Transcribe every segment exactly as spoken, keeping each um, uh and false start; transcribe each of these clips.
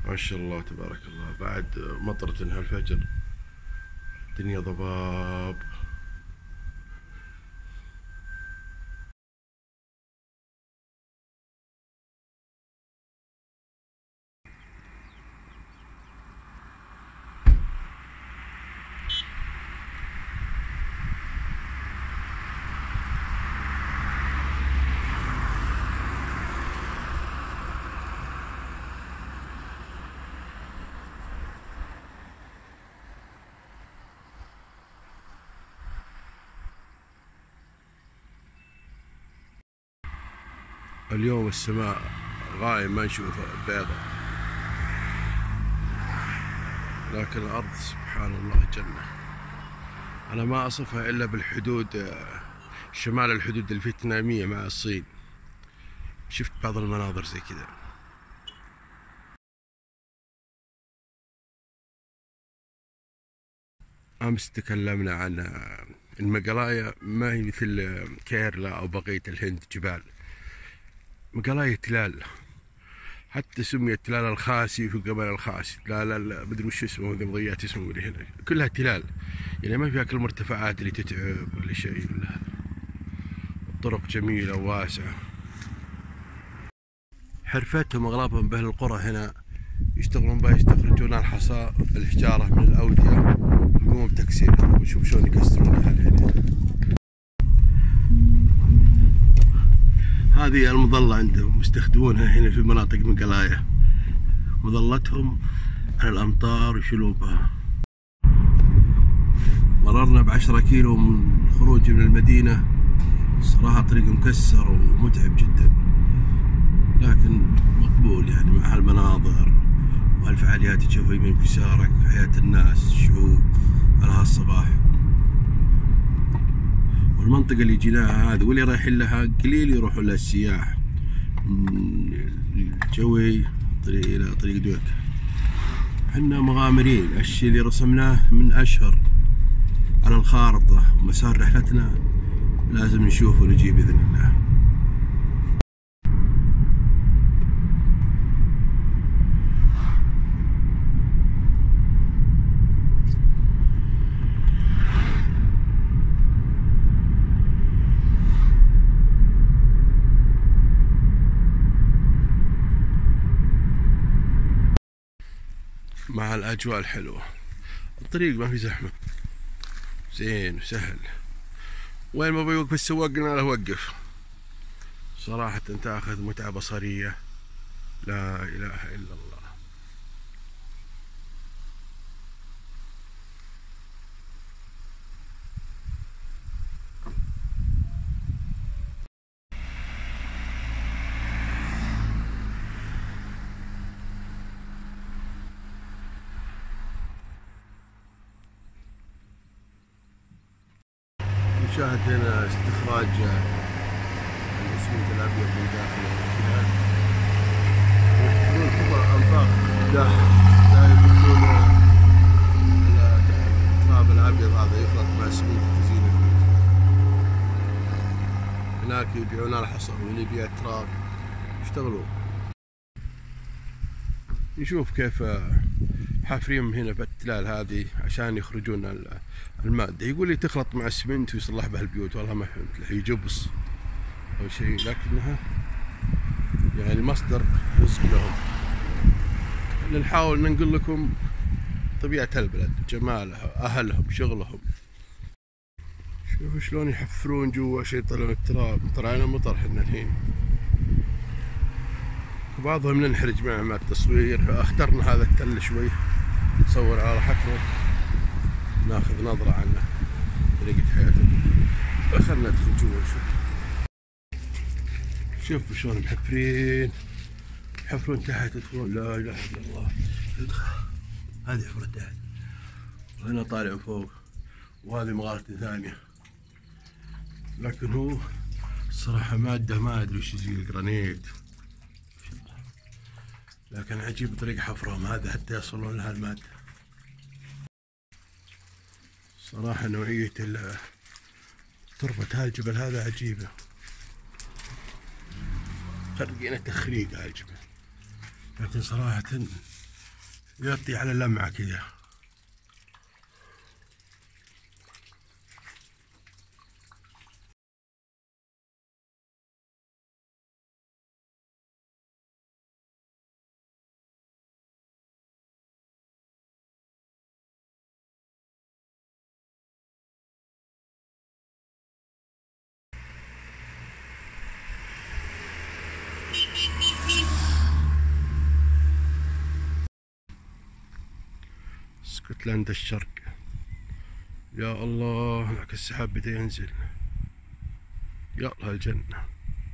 ما شاء الله تبارك الله. بعد مطرة هالفجر الدنيا ضباب. اليوم السماء غائم، ما نشوفها بيضة، لكن الأرض سبحان الله جنة. أنا ما أصفها إلا بالحدود، شمال الحدود الفيتنامية مع الصين، شفت بعض المناظر زي كذا. أمس تكلمنا عن المقلاية، ما هي مثل كيرلا أو بقية الهند جبال، مقلاية تلال، حتى سميت تلال الخاسي وقبل الخاسي، لا لا لا مدري وش اسمه، ذي مضيات اسمه اللي هنا كلها تلال، يعني ما فيها كل المرتفعات اللي تتعب ولا شيء، ولا الطرق جميلة وواسعة. حرفتهم أغلبهم بأهل القرى هنا يشتغلون بها، يستخرجون الحصى الحجارة من الأودية يقومون بتكسيرها، وشوف شلون يكسرونها هنا. هذه المظلة عندهم يستخدمونها هنا في مناطق مقلاية، مظلتهم على الأمطار يشيلون بها. مررنا بعشرة كيلو من خروج من المدينة، صراحة طريق مكسر ومتعب جدا، لكن مقبول يعني مع هالمناظر وهالفعاليات تشوفها يمينك ويسارك، حياة الناس، الشعوب على هالصباح. والمنطقة اللي جيناها هذه واللي رايحين لها قليل يروحوا لها السياح، من الجوي طريق إلى طريق دويك. حنا مغامرين، الشيء اللي رسمناه من أشهر على الخارطة ومسار رحلتنا لازم نشوفه ونجي بإذن الله. مع الأجواء الحلوة، الطريق ما في زحمة، زين وسهل، وين ما بيوقف السواق قلنا له وقف. صراحة تاخذ متعة بصرية لا إله إلا الله. نشاهد هنا استخراج الاسمنت الابيض من داخل الكلال، يحفرون حفر انفاق داخل يحطون التراب الابيض هذا يخلط مع الاسمنت تزيين البيوت. هناك يبيعون الحصى واللي يبيع التراب يشتغلون. نشوف كيف حافرين هنا بالتلال هذه عشان يخرجون المادة، يقول لي تخلط مع السمنت ويصلح بها البيوت، والله ما فهمت له، هي جبس أو شيء، لكنها يعني مصدر رزق لهم. نحاول ننقل لكم طبيعة البلد، جمالها، أهلهم، شغلهم. شوفوا شلون يحفرون جوا شيء يطلعون التراب، طلعنا مطر حنا الحين. بعضهم ننحرج معه مع التصوير، اخترنا هذا التل شوي نصور على راحتنا، ناخذ نظرة عنه طريقة حياته. خلنا ندخل جوا شوي. شوفوا شلون محفرين، يحفرون تحت، يدخلون لا اله الا الله. هذه حفرة تحت وهنا طالع فوق، وهذه مغارة ثانية، لكن هو الصراحة مادة ما ادري وش، زي الجرانيت، لكن عجيب طريق حفرهم هذا حتى يصلون لها المادة. صراحة نوعية تربة هذا الجبل هذا عجيبة، خرقينة تخريق هذا الجبل، لكن صراحة يغطي على اللمعة كذا. اسكتلندا الشرق. يا الله هناك السحاب بدا ينزل. يا الله الجنة.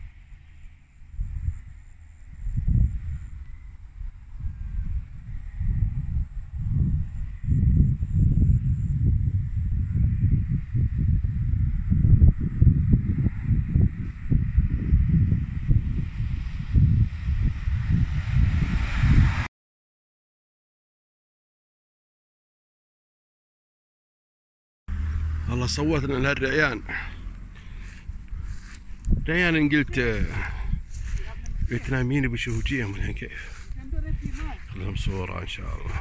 والله صوتنا لهالريان. ريان ان قلت فيتناميين بشهوجيهم الحين كيف. خلهم صورة ان شاء الله.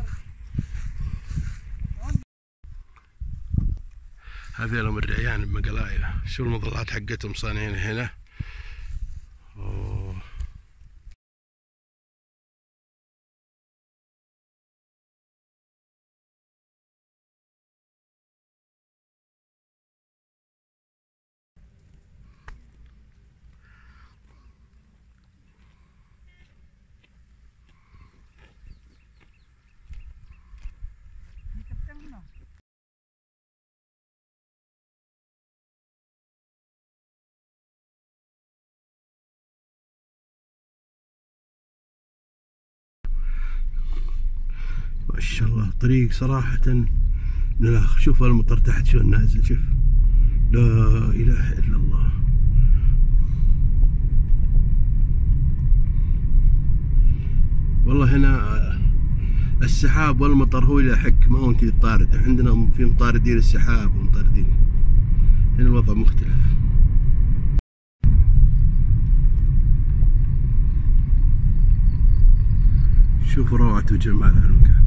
هذيلا من الريان بمقلايا. شو المظلات حقتهم صانعين هنا. أوه. ما شاء الله طريق صراحة من الآخر. شوف المطر تحت شلون نازل. شوف لا إله إلا الله. والله هنا السحاب والمطر هو اللي يحك، ما هو انت تطارد. عندنا في مطاردين السحاب ومطاردين، هنا الوضع مختلف. شوفوا روعة وجمال المكان.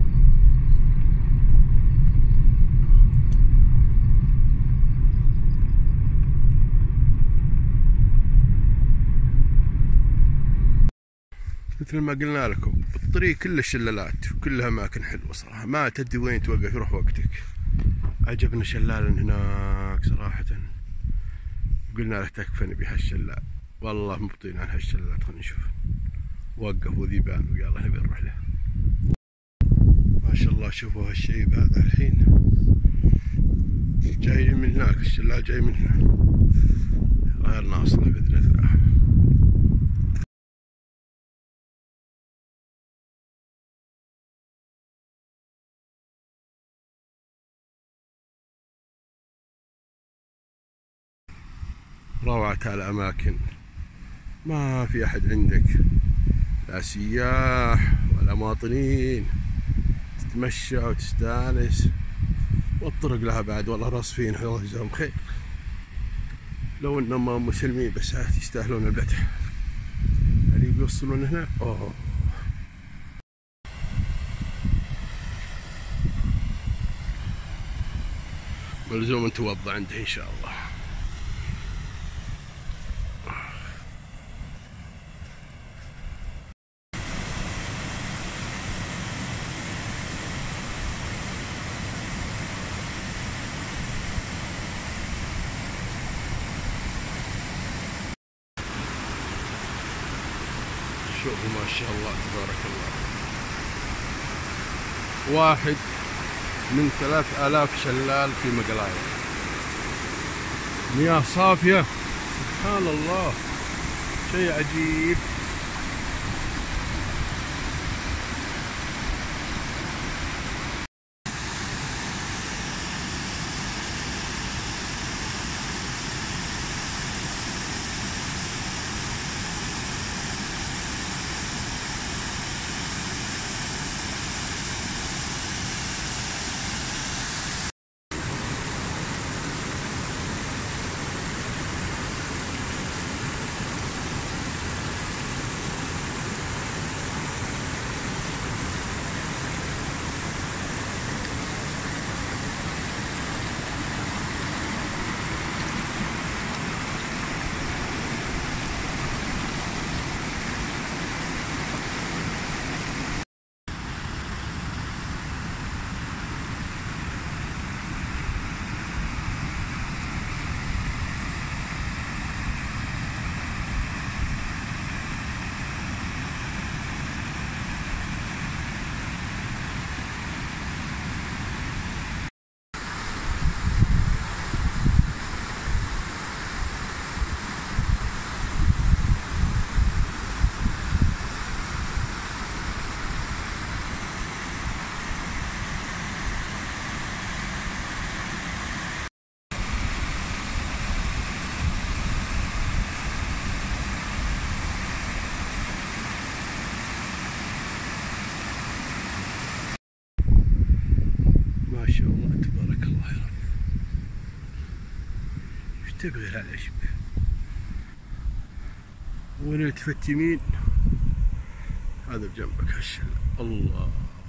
مثل ما قلنا لكم الطريق كله شلالات وكلها اماكن حلوه صراحه، ما تدري وين توقف يروح وقتك. عجبنا شلال هناك صراحه، قلنا له تكفى نبي هالشلال. والله مبطين عن هالشلال. خلينا نشوف. وقفوا ذيبان ويلا نبي نروح له. ما شاء الله شوفوا هالشيب هذا الحين جاي من هناك. الشلال جاي من هنا غير ناصله باذن الله. روعة الأماكن، ما في أحد عندك، لا سياح ولا مواطنين، تتمشى وتستانس. والطرق لها بعد والله رصفين، الله يجزاهم خير. لو انهم مسلمين بس يستاهلون البتح. اللي بيوصلون هنا اوه. ملزوم نتوضا عنده ان شاء الله. شوفوا ما شاء الله تبارك الله. واحد من ثلاث آلاف شلال في مقلايا، مياه صافية سبحان الله، شيء عجيب. تبغي هذا يشبه. ونلتفت يمين، هذا بجنبك هالشلة. الله